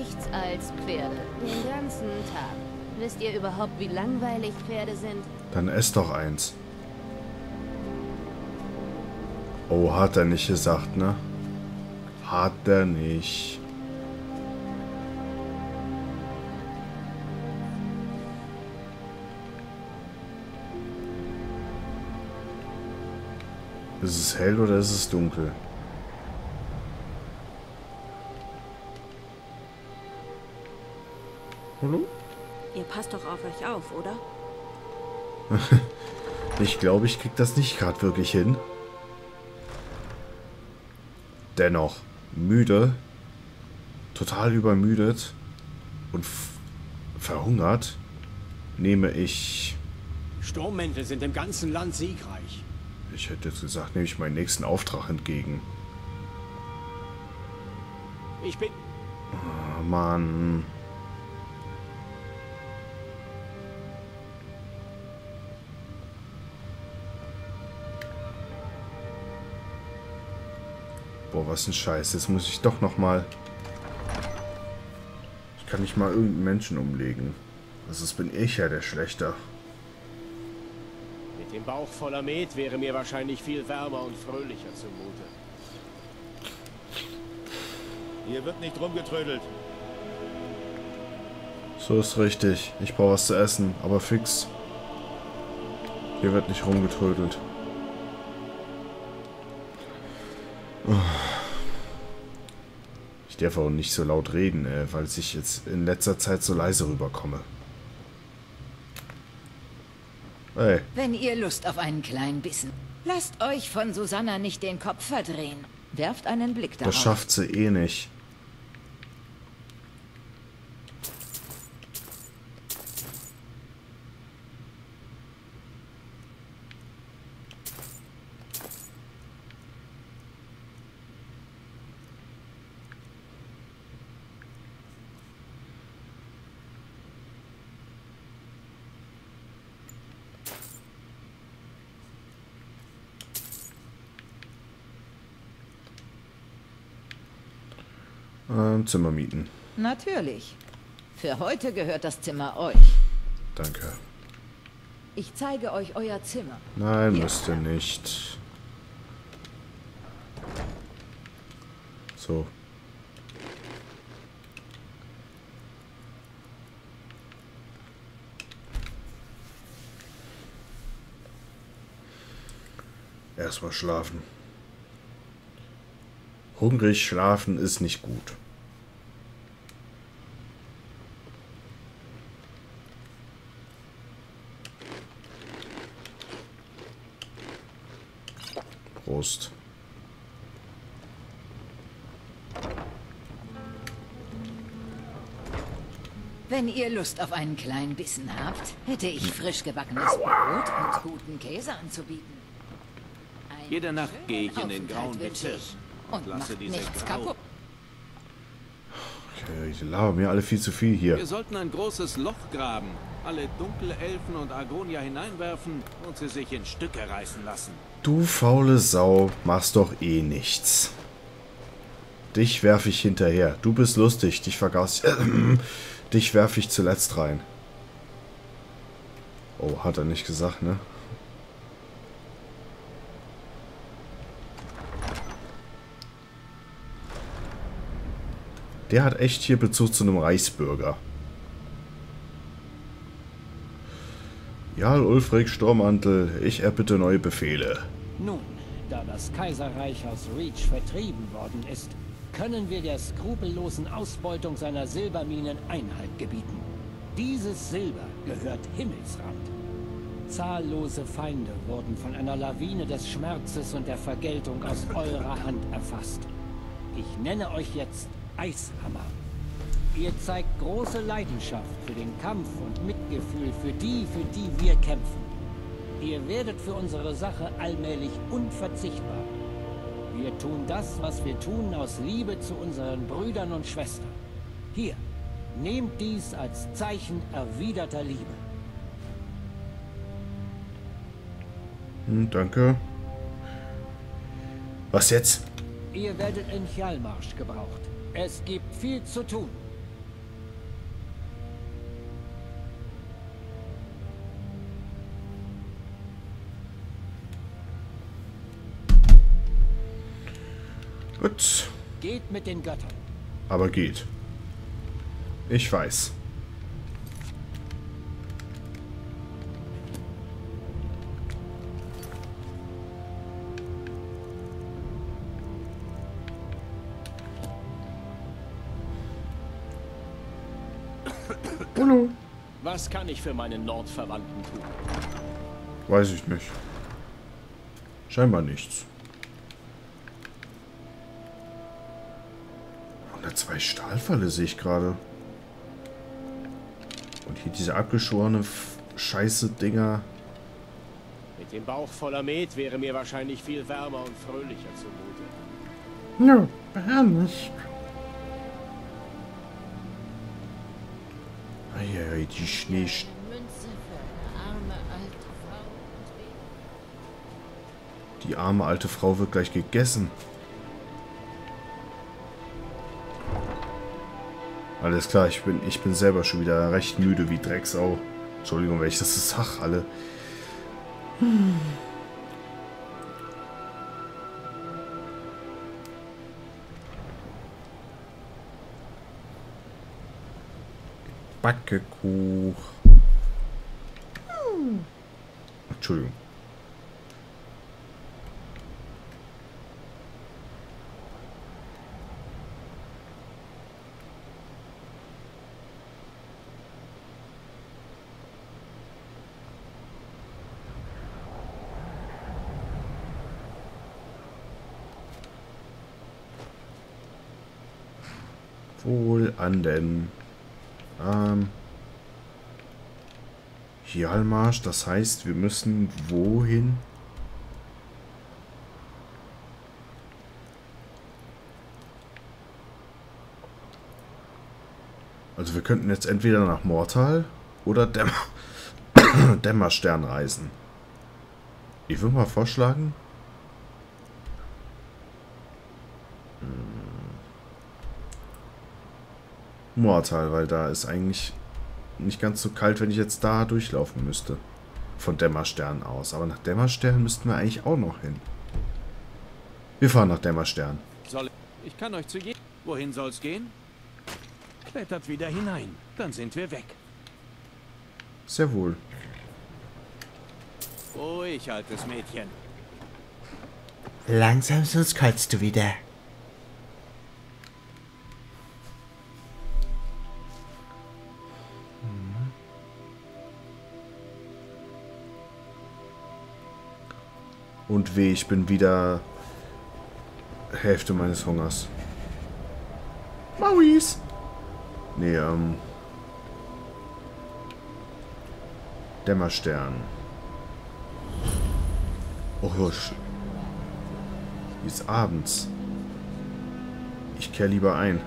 nichts als Pferde. Den ganzen Tag. Wisst ihr überhaupt, wie langweilig Pferde sind? Dann ess doch eins. Oh, hat er nicht gesagt, ne? Hat er nicht. Ist es hell oder ist es dunkel? Hallo? Ihr passt doch auf euch auf, oder? Ich glaube, ich krieg das nicht gerade wirklich hin. Dennoch müde, total übermüdet und verhungert, nehme ich... Sturmmäntel sind im ganzen Land siegreich. Ich hätte jetzt gesagt, nehme ich meinen nächsten Auftrag entgegen. Ich bin... Oh, Mann. Boah, was ein Scheiß. Jetzt muss ich doch noch mal... Ich kann nicht mal irgendeinen Menschen umlegen. Also das bin ich ja der Schlechter. Mit dem Bauch voller Met wäre mir wahrscheinlich viel wärmer und fröhlicher zumute. Hier wird nicht rumgetrödelt. So ist richtig. Ich brauche was zu essen, aber fix. Hier wird nicht rumgetrödelt. Ich darf auch nicht so laut reden, weil ich jetzt in letzter Zeit so leise rüberkomme. Hey. Wenn ihr Lust auf einen kleinen Bissen, lasst euch von Susanna nicht den Kopf verdrehen. Werft einen Blick darauf. Das schafft sie eh nicht. Zimmer mieten. Natürlich. Für heute gehört das Zimmer euch. Danke. Ich zeige euch euer Zimmer. Nein, Hier. müsst ihr nicht. So. Erstmal schlafen. Hungrig schlafen ist nicht gut. Prost. Wenn ihr Lust auf einen kleinen Bissen habt, hätte ich frisch gebackenes Brot und guten Käse anzubieten. Jede Nacht gehe ich in den grauen Aufenthalt wünsche Bezirk ich. und Und lasse macht diese nichts grau. kaputt. Okay, die labern mir alle viel zu viel hier. Wir sollten ein großes Loch graben, alle Dunkelelfen und Argonia hineinwerfen und sie sich in Stücke reißen lassen. Du faule Sau, machst doch eh nichts. Dich werfe ich hinterher. Du bist lustig, dich vergaß ich. Dich werfe ich zuletzt rein. Oh, hat er nicht gesagt, ne? Der hat echt hier Bezug zu einem Reichsbürger. Jarl Ulfric Sturmmantel, ich erbitte neue Befehle. Nun, da das Kaiserreich aus Reach vertrieben worden ist, können wir der skrupellosen Ausbeutung seiner Silberminen Einhalt gebieten. Dieses Silber gehört Himmelsrand. Zahllose Feinde wurden von einer Lawine des Schmerzes und der Vergeltung aus eurer Hand erfasst. Ich nenne euch jetzt Eishammer. Ihr zeigt große Leidenschaft für den Kampf und Mitgefühl für die wir kämpfen. Ihr werdet für unsere Sache allmählich unverzichtbar. Wir tun das, was wir tun, aus Liebe zu unseren Brüdern und Schwestern. Hier, nehmt dies als Zeichen erwiderter Liebe. Danke. Was jetzt? Ihr werdet in Hjalmarsch gebraucht. Es gibt viel zu tun. Gut. Geht mit den Göttern. Aber geht. Ich weiß. Hallo. Was kann ich für meine Nordverwandten tun? Weiß ich nicht. Scheinbar nichts. 102 Stahlfalle sehe ich gerade. Und hier diese abgeschworene Scheiße-Dinger. Mit dem Bauch voller Met wäre mir wahrscheinlich viel wärmer und fröhlicher zumute. Ja, herrlich. Eieiei, die Schnee... Münze für eine arme alte Frau. Die arme alte Frau wird gleich gegessen. Alles klar, ich bin selber schon wieder recht müde wie Drecksau. Entschuldigung, wenn ich das so sag, alle. Backekuch. Entschuldigung. Wohl an den Hjalmarsch, das heißt, wir müssen wohin? Also wir könnten jetzt entweder nach Mortal oder Dämmerstern reisen. Ich würde mal vorschlagen, Mortal, weil da ist eigentlich nicht ganz so kalt, wenn ich jetzt da durchlaufen müsste. Von Dämmerstern aus. Aber nach Dämmerstern müssten wir eigentlich auch noch hin. Wir fahren nach Dämmerstern. Ich kann euch zu jedem... Wohin soll's gehen? Klettert wieder hinein, dann sind wir weg. Sehr wohl. Ruhig, altes Mädchen. Langsam, sonst kotzt du wieder. Und weh, ich bin wieder Hälfte meines Hungers. Mauis! Nee, Dämmerstern. Oh, husch. Ist abends. Ich kehr lieber ein.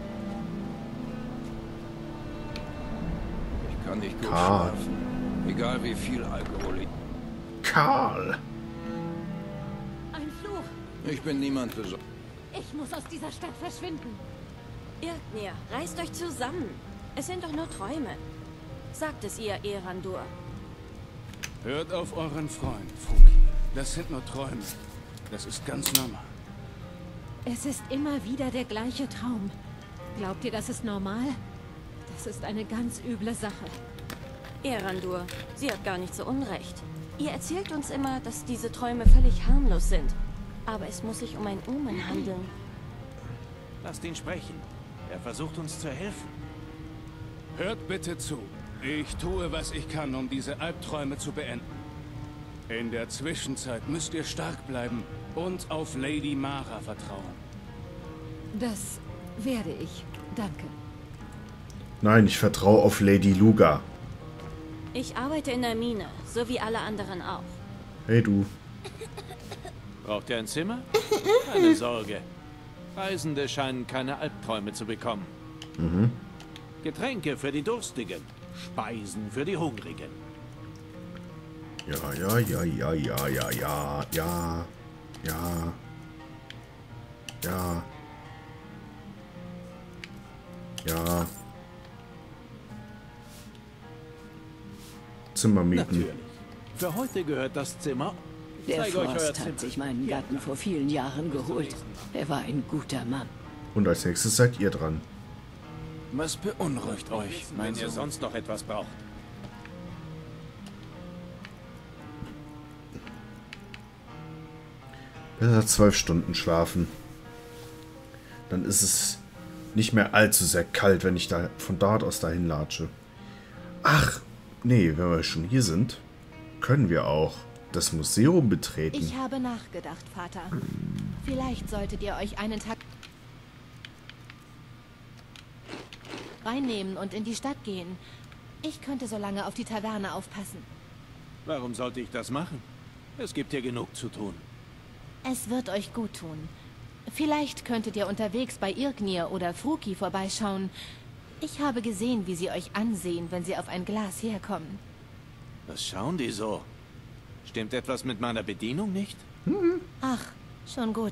Ich kann nicht gut Karl. schlafen. Egal wie viel Alkohol ich... Karl! Ein Fluch. Ich bin niemand besonders. Ich muss aus dieser Stadt verschwinden. Irknir, reißt euch zusammen. Es sind doch nur Träume. Sagt es ihr, Erandur. Hört auf euren Freund, Fuki. Das sind nur Träume. Das ist ganz normal. Es ist immer wieder der gleiche Traum. Glaubt ihr, das ist normal? Das ist eine ganz üble Sache. Erandur, sie hat gar nicht so unrecht. Ihr erzählt uns immer, dass diese Träume völlig harmlos sind. Aber es muss sich um ein Omen handeln. Lasst ihn sprechen. Er versucht uns zu helfen. Hört bitte zu. Ich tue, was ich kann, um diese Albträume zu beenden. In der Zwischenzeit müsst ihr stark bleiben und auf Lady Mara vertrauen. Das werde ich. Danke. Nein, ich vertraue auf Lady Luga. Ich arbeite in der Mine, so wie alle anderen auch. Hey du. Braucht ihr ein Zimmer? Keine Sorge. Reisende scheinen keine Albträume zu bekommen. Mhm. Getränke für die Durstigen. Speisen für die Hungrigen. Ja, ja, ja, ja, ja, ja, ja, ja, ja, ja, ja. Zimmer mieten. Natürlich. Für heute gehört das Zimmer Der Frost hat sich meinen Gatten vor vielen Jahren geholt. Er war ein guter Mann. Und als nächstes seid ihr dran. Was beunruhigt euch, Wenn ihr sonst noch etwas braucht. Besser 12 Stunden schlafen. Dann ist es nicht mehr allzu sehr kalt, wenn ich da von dort aus dahin latsche. Ach, nee, wenn wir schon hier sind, können wir auch das Museum betreten. Ich habe nachgedacht, Vater. Vielleicht solltet ihr euch einen Tag reinnehmen und in die Stadt gehen. Ich könnte so lange auf die Taverne aufpassen. Warum sollte ich das machen? Es gibt hier genug zu tun. Es wird euch gut tun. Vielleicht könntet ihr unterwegs bei Irgnir oder Fruki vorbeischauen. Ich habe gesehen, wie sie euch ansehen, wenn sie auf ein Glas herkommen. Was schauen die so? Stimmt etwas mit meiner Bedienung nicht? Ach, schon gut.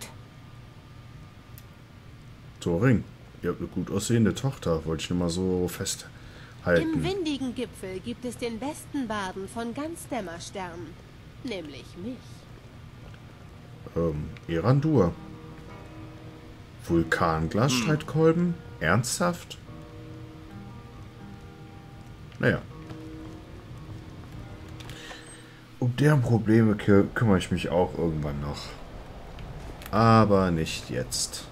Thoring, ihr habt eine gut aussehende Tochter, wollte ich nur mal so festhalten. Im windigen Gipfel gibt es den besten Baden von ganz Dämmerstern. Nämlich mich. Erandur. Vulkanglasstreitkolben? Ernsthaft? Naja. Um deren Probleme kümmere ich mich auch irgendwann noch. Aber nicht jetzt.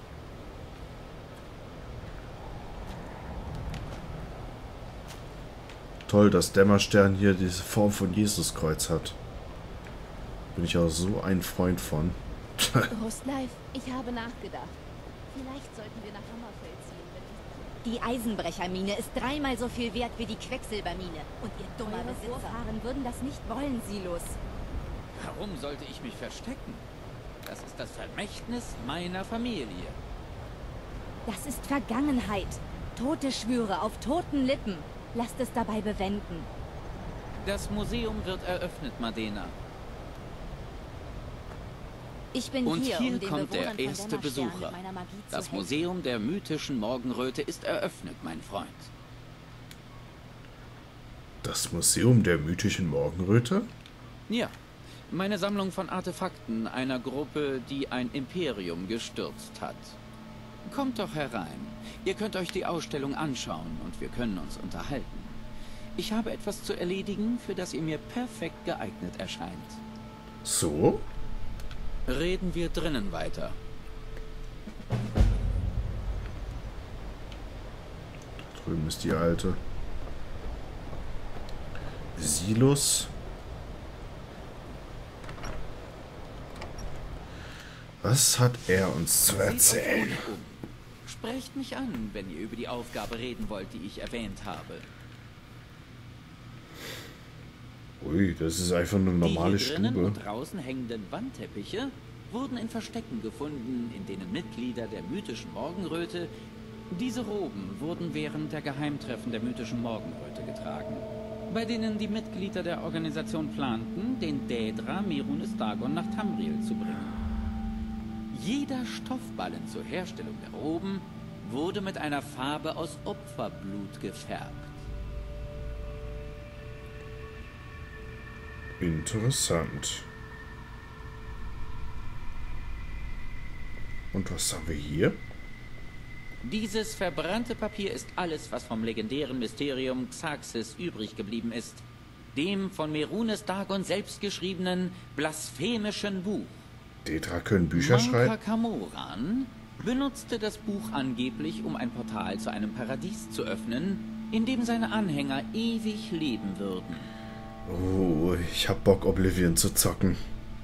Toll, dass Dämmerstern hier diese Form von Jesuskreuz hat. Bin ich auch so ein Freund von. Rostleif, ich habe nachgedacht. Vielleicht sollten wir nach Hammerfeld ziehen. Die Eisenbrechermine ist 3-mal so viel wert wie die Quecksilbermine. Und ihr dummer Besitzer. Vorfahren würden das nicht wollen, Silos. Warum sollte ich mich verstecken? Das ist das Vermächtnis meiner Familie. Das ist Vergangenheit. Tote Schwüre auf toten Lippen. Lasst es dabei bewenden. Das Museum wird eröffnet, Madena. Ich bin Und hier, hier um den kommt der Bewohnern von erste Dämmerstern Besucher. mit meiner Magie zu Das helfen. Museum der mythischen Morgenröte ist eröffnet, mein Freund. Das Museum der mythischen Morgenröte? Ja, meine Sammlung von Artefakten einer Gruppe, die ein Imperium gestürzt hat. Kommt doch herein. Ihr könnt euch die Ausstellung anschauen und wir können uns unterhalten. Ich habe etwas zu erledigen, für das ihr mir perfekt geeignet erscheint. So? Reden wir drinnen weiter. Drüben ist die alte. Silos. Was hat er uns zu erzählen? Sprecht mich an, wenn ihr über die Aufgabe reden wollt, die ich erwähnt habe. Ui, das ist einfach eine normale Die hier drinnen Stube. und draußen hängenden Wandteppiche wurden in Verstecken gefunden, in denen Mitglieder der mythischen Morgenröte. Diese Roben wurden während der Geheimtreffen der mythischen Morgenröte getragen, bei denen die Mitglieder der Organisation planten, den Daedra Merunes Dagon nach Tamriel zu bringen. Jeder Stoffballen zur Herstellung der Roben wurde mit einer Farbe aus Opferblut gefärbt. Interessant. Und was haben wir hier? Dieses verbrannte Papier ist alles, was vom legendären Mysterium Xaxis übrig geblieben ist. Dem von Merunes Dagon selbst geschriebenen blasphemischen Buch. Daedra können Bücher schreiben? Manka Camoran benutzte das Buch angeblich, um ein Portal zu einem Paradies zu öffnen, in dem seine Anhänger ewig leben würden. Oh, ich hab Bock, Oblivion zu zocken.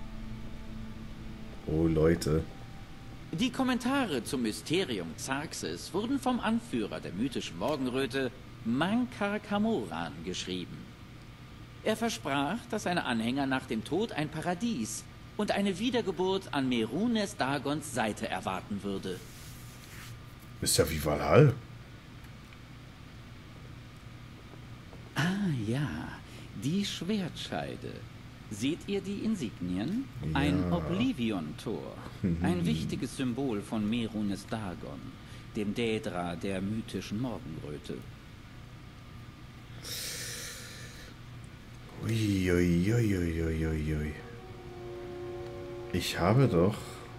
Oh, Leute. Die Kommentare zum Mysterium Xaxis wurden vom Anführer der mythischen Morgenröte, Manka Camoran, geschrieben. Er versprach, dass seine Anhänger nach dem Tod ein Paradies und eine Wiedergeburt an Merunes Dagons Seite erwarten würde. Ist ja wie Valhall. Ah ja, die Schwertscheide. Seht ihr die Insignien? Ja. Ein Oblivion-Tor. Ein wichtiges Symbol von Merunes Dagon, dem Daedra der mythischen Morgenröte. Ui, ui, ui, ui, ui, ui. Ich habe doch...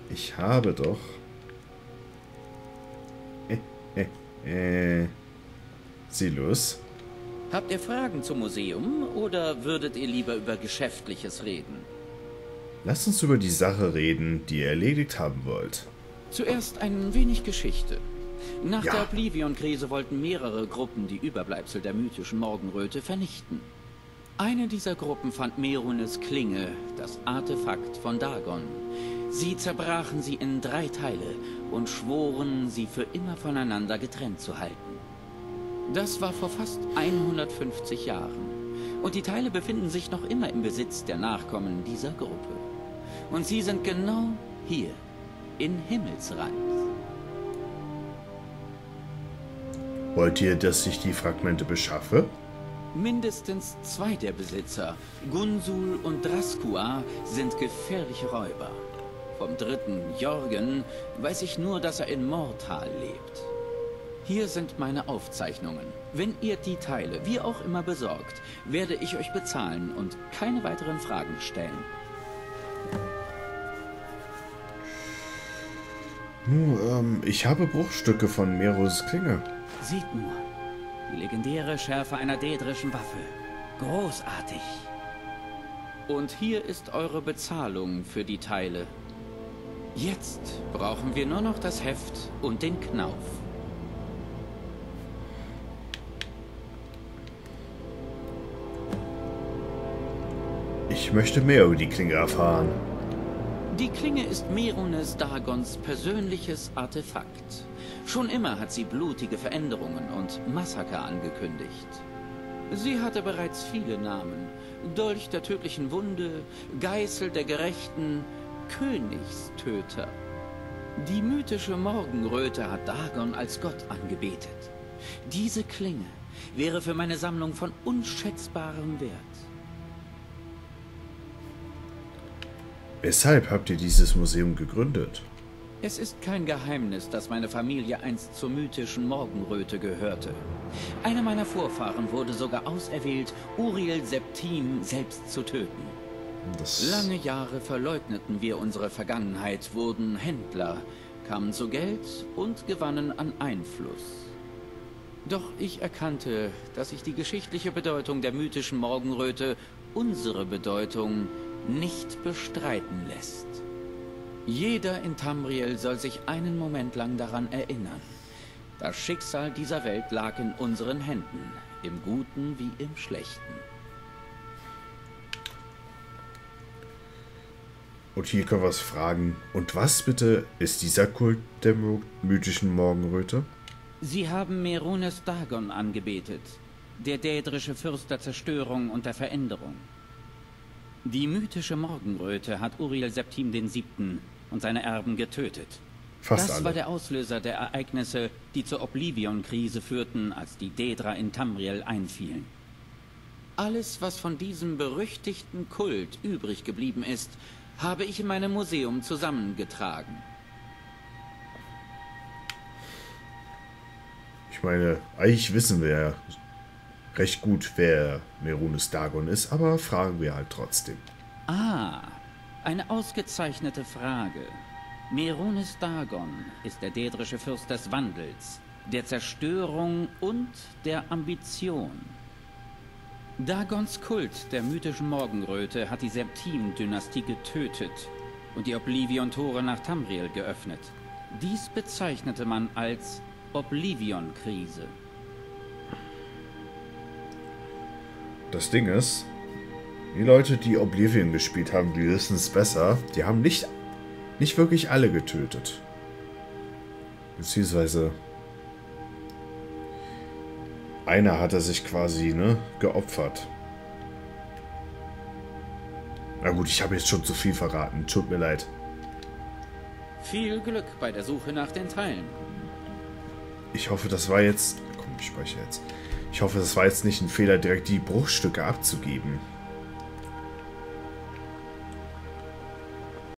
Silus? Habt ihr Fragen zum Museum oder würdet ihr lieber über Geschäftliches reden? Lasst uns über die Sache reden, die ihr erledigt haben wollt. Zuerst ein wenig Geschichte. Nach Ja. der Oblivion-Krise wollten mehrere Gruppen die Überbleibsel der mythischen Morgenröte vernichten. Eine dieser Gruppen fand Merunes Klinge, das Artefakt von Dagon. Sie zerbrachen sie in 3 Teile und schworen, sie für immer voneinander getrennt zu halten. Das war vor fast 150 Jahren. Und die Teile befinden sich noch immer im Besitz der Nachkommen dieser Gruppe. Und sie sind genau hier, in Himmelsrand. Wollt ihr, dass ich die Fragmente beschaffe? Mindestens 2 der Besitzer, Gunsul und Draskua, sind gefährliche Räuber. Vom 3., Jorgen, weiß ich nur, dass er in Mortal lebt. Hier sind meine Aufzeichnungen. Wenn ihr die Teile wie auch immer besorgt, werde ich euch bezahlen und keine weiteren Fragen stellen. Ich habe Bruchstücke von Merus Klinge. Seht nur, die legendäre Schärfe einer daedrischen Waffe. Großartig. Und hier ist eure Bezahlung für die Teile. Jetzt brauchen wir nur noch das Heft und den Knauf. Ich möchte mehr über die Klinge erfahren. Die Klinge ist Merunes Dagons persönliches Artefakt. Schon immer hat sie blutige Veränderungen und Massaker angekündigt. Sie hatte bereits viele Namen. Dolch der tödlichen Wunde, Geißel der Gerechten, Königstöter. Die mythische Morgenröte hat Dagon als Gott angebetet. Diese Klinge wäre für meine Sammlung von unschätzbarem Wert. Weshalb habt ihr dieses Museum gegründet? Es ist kein Geheimnis, dass meine Familie einst zur mythischen Morgenröte gehörte. Einer meiner Vorfahren wurde sogar auserwählt, Uriel Septim selbst zu töten. Lange Jahre verleugneten wir unsere Vergangenheit, wurden Händler, kamen zu Geld und gewannen an Einfluss. Doch ich erkannte, dass sich die geschichtliche Bedeutung der mythischen Morgenröte, unsere Bedeutung, nicht bestreiten lässt. Jeder in Tamriel soll sich einen Moment lang daran erinnern. Das Schicksal dieser Welt lag in unseren Händen, im Guten wie im Schlechten. Und hier können wir es fragen. Und was bitte ist dieser Kult der mythischen Morgenröte? Sie haben Merunes Dagon angebetet, der daedrische Fürst der Zerstörung und der Veränderung. Die mythische Morgenröte hat Uriel Septim VII. Und seine Erben getötet. Das war der Auslöser der Ereignisse, die zur Oblivion-Krise führten, als die Daedra in Tamriel einfielen. Alles, was von diesem berüchtigten Kult übrig geblieben ist, habe ich in meinem Museum zusammengetragen. Ich meine, eigentlich wissen wir ja recht gut, wer Merunes Dagon ist, aber fragen wir halt trotzdem. Ah, eine ausgezeichnete Frage. Merunes Dagon ist der daedrische Fürst des Wandels, der Zerstörung und der Ambition. Dagons Kult der mythischen Morgenröte hat die Septim-Dynastie getötet und die Oblivion-Tore nach Tamriel geöffnet. Dies bezeichnete man als Oblivion-Krise. Das Ding ist, die Leute, die Oblivion gespielt haben, die wissen es besser. Die haben nicht wirklich alle getötet. Beziehungsweise einer hat er sich quasi, geopfert. Na gut, ich habe jetzt schon zu viel verraten. Tut mir leid. Viel Glück bei der Suche nach den Teilen. Ich hoffe, das war jetzt... Komm, ich speichere jetzt. Ich hoffe, das war jetzt nicht ein Fehler, direkt die Bruchstücke abzugeben.